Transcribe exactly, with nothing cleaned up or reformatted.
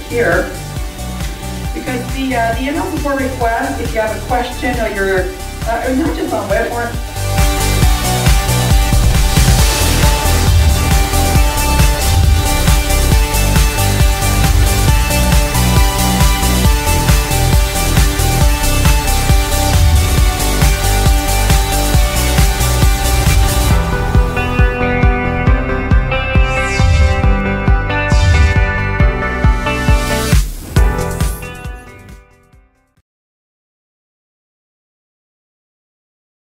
here, because the, uh, the email support request, if you have a question or you're, uh, not just on web forms,